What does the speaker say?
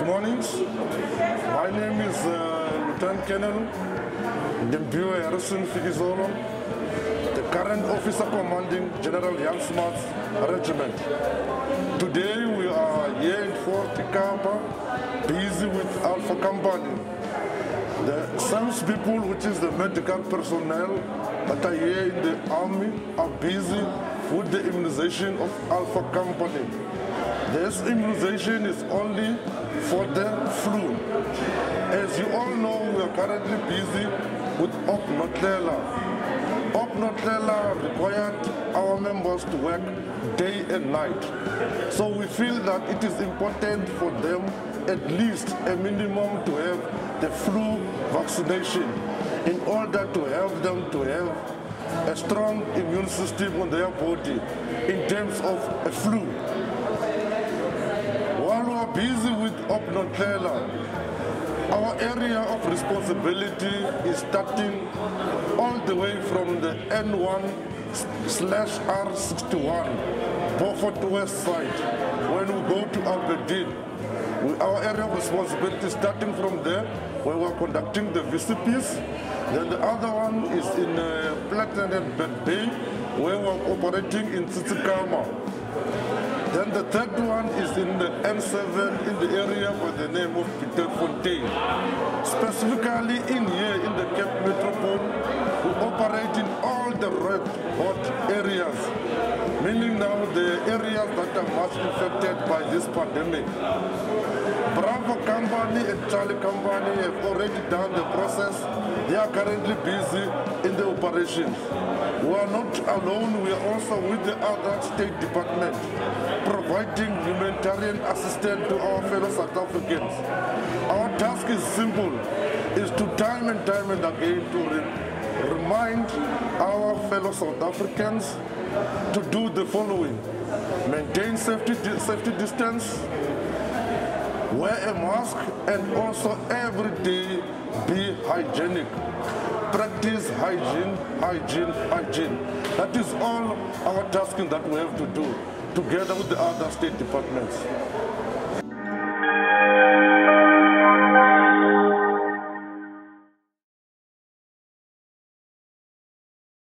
morning. My name is Lieutenant Colonel Ndembiwe Harrison Fikizolo, the current officer commanding General Jan Smuts Regiment. Today we are here in Fort Ikapa, busy with Alpha Company. The service people, which is the medical personnel that are here in the army, are busy with the immunization of Alpha Company. This immunization is only for the flu. As you all know, we are currently busy with Opnotlela. Opnotlela required our members to work day and night. So we feel that it is important for them at least a minimum to have the flu vaccination in order to help them to have a strong immune system on their body in terms of a flu. While we are busy with Opnotlela, our area of responsibility is starting all the way from the N1/R61, Beaufort West side. When we go to Aberdeen, our area of responsibility is starting from there, where we're conducting the VCPs. Then the other one is in Platinum Bay, where we're operating in Tsitsikamma. Then the third one is in the N7 in the area by the name of Pieterfontein. Specifically in here in the Cape Metropole, we operate in all the red hot areas, meaning now the areas that are much infected by this pandemic. Bravo Company and Charlie Company have already done the process. They are currently busy in the operations. We are not alone, we are also with the other state departments, providing humanitarian assistance to our fellow South Africans. Our task is simple, is to time and again to remind our fellow South Africans to do the following: maintain safety distance, wear a mask, and also every day be hygienic. Practice hygiene. That is all our tasking that we have to do together with the other state departments.